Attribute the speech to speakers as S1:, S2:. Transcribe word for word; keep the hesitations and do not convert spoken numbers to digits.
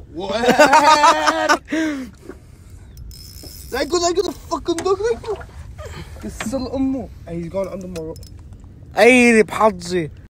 S1: وين؟ لا يقول لا يقول fucking dog لا يقول يسل امه. He's gone under my.
S2: اي بحظي.